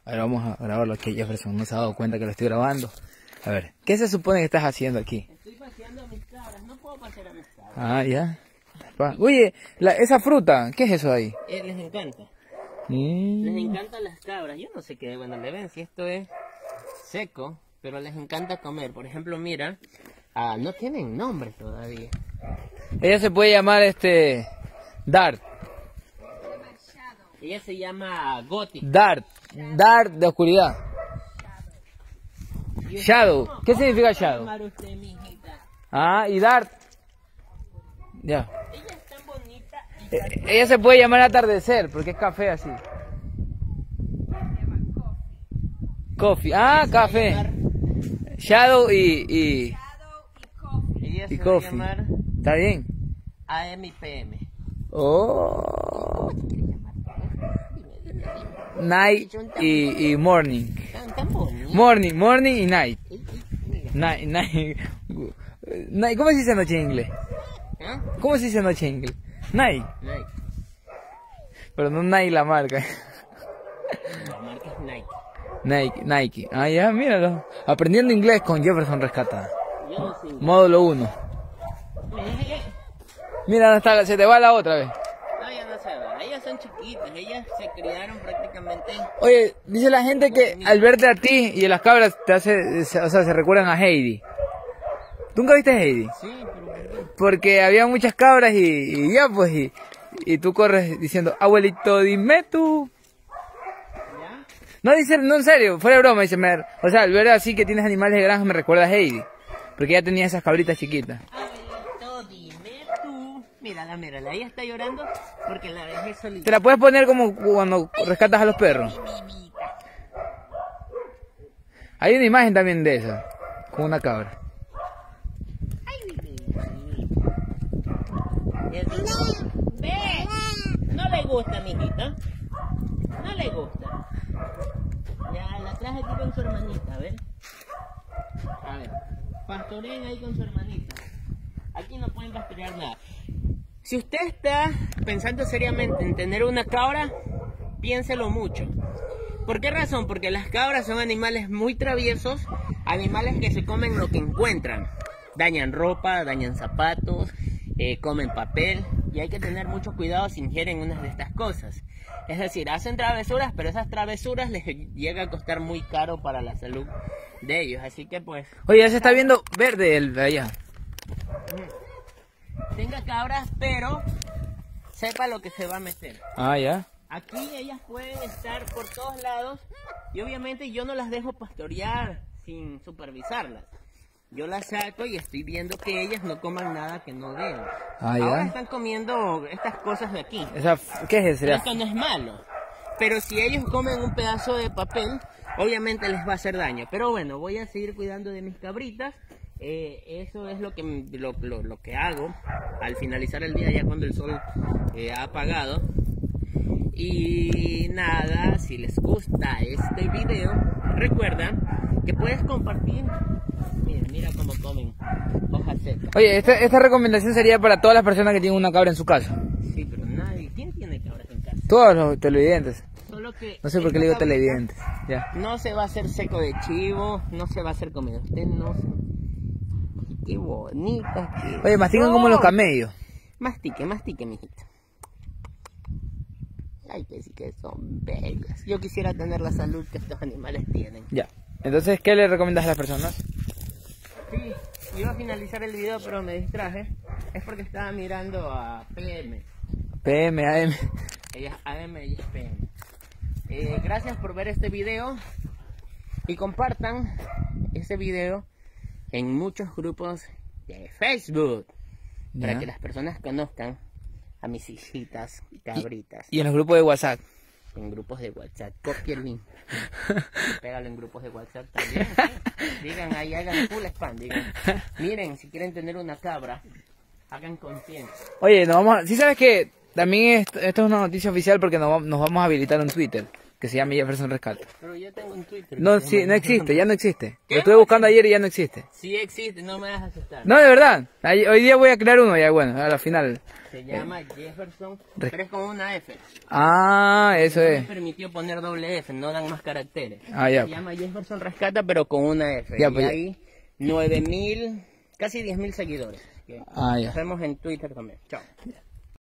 A ver, vamos a grabar lo que Jefferson no se ha dado cuenta que lo estoy grabando. A ver, ¿qué se supone que estás haciendo aquí? Estoy paseando a mis cabras, no puedo pasear a mis cabras. Ah, ya. Oye, esa fruta, ¿qué es eso ahí? Les encanta. Les encantan las cabras. Yo no sé qué, bueno, le ven si esto es seco, pero les encanta comer. Por ejemplo, mira, no tienen nombre todavía. Ella se puede llamar Dart. Ella se llama Gothic. Dart de oscuridad. Shadow. ¿Qué significa Shadow? Usted, mijita? Ah, y Dart. Ya. Ella es tan bonita. Ella se puede llamar atardecer porque es café así. Coffee. Ah, café. Shadow y Ella se va a coffee. llamar ¿Está bien? AM y PM. Oh. Night y morning. Tan bonita. Morning y night. Mira. Night. ¿Cómo se dice noche en inglés? ¿Ah? ¿Cómo se dice noche en inglés? Night. Nike. Pero no Nike la marca. La marca es Nike. Nike. Ah, ya, míralo. Aprendiendo inglés con Jefferson Rescata. Yo no sé. Módulo 1. Mira, se te va la otra vez. No, ya no se va. Ellas son chiquitas. Ellas se criaron prácticamente. Oye, dice la gente que al verte a ti y a las cabras se recuerdan a Heidi. ¿Tú nunca viste a Heidi? Sí, pero ¿por qué? Porque había muchas cabras y ya pues, y tú corres diciendo, abuelito, dime tú. ¿Ya? No, dice, no, en serio, fuera de broma, dice, o sea, al ver así que tienes animales de granja me recuerda a Heidi. Porque ella tenía esas cabritas chiquitas. Abuelito, dime tú. Mírala, mírala. Ella está llorando porque la dejé solita. Te la puedes poner como cuando rescatas a los perros. Hay una imagen también de esa, con una cabra. Ve, no le gusta, mijita. No le gusta. Ya la traje aquí con su hermanita, a ver. A ver, pastoreen ahí con su hermanita. Aquí no pueden pastorear nada. Si usted está pensando seriamente en tener una cabra, piénselo mucho. ¿Por qué razón? Porque las cabras son animales muy traviesos, animales que se comen lo que encuentran. Dañan ropa, dañan zapatos, comen papel, y hay que tener mucho cuidado si ingieren unas de estas cosas. Es decir, hacen travesuras, pero esas travesuras les llega a costar muy caro para la salud de ellos. Así que pues... Oye, ya se está viendo verde el de allá. Tenga cabras, pero sepa lo que se va a meter. Ah, ya. Aquí ellas pueden estar por todos lados y obviamente yo no las dejo pastorear sin supervisarlas. Yo las saco y estoy viendo que ellas no coman nada que no den. Ah, ya. Ahora están comiendo estas cosas de aquí. ¿Qué es eso? Esto no es malo. Pero si ellos comen un pedazo de papel, obviamente les va a hacer daño. Pero bueno, voy a seguir cuidando de mis cabritas. Eso es lo que hago al finalizar el día, ya cuando el sol ha apagado. Y nada, si les gusta este video, recuerda que puedes compartir. Mira cómo comen hojas secas. Oye, esta recomendación sería para todas las personas que tienen una cabra en su casa. Sí, pero nadie. ¿Quién tiene cabras en casa? Todos los televidentes. Solo que No sé por qué le digo televidentes. Ya. no se va a hacer seco de chivo, no se va a hacer comida. Usted no se... Qué bonita que... Oye, mastican como los camellos. Mastique, mijita. Ay, que sí que son bellas. Yo quisiera tener la salud que estos animales tienen. Ya. Entonces, ¿qué le recomiendas a las personas? Sí, iba a finalizar el video, pero me distraje. Es porque estaba mirando a PM. PM, AM. Ella es AM y ella es PM. Gracias por ver este video. Y compartan este video en muchos grupos de Facebook. Para Ya. que las personas conozcan a mis hijitas cabritas. Y en los grupos de WhatsApp. En grupos de WhatsApp. Copia el link. Pégalo en grupos de WhatsApp también. Digan ahí, hagan full spam. Digan, miren, si quieren tener una cabra, hagan conciencia. Oye, ¿sí sabes que también esto es una noticia oficial porque nos vamos a habilitar un Twitter? que se llame Jefferson Rescata. Pero yo tengo un Twitter. No, sí, no existe, ya no existe. ¿Qué? Lo estuve buscando ayer y ya no existe. Sí existe, no me vas a aceptar. No, de verdad. Hoy día voy a crear uno ya, bueno, a la final. Se llama Jefferson, pero es con una F. Ah, eso No es. me permitió poner doble F, no dan más caracteres. Ah, ya. Se llama Jefferson Rescata, pero con una F. Ya, y pues, hay 9.000, casi 10.000 seguidores. Así que Ah, ya. nos vemos en Twitter también. Chao.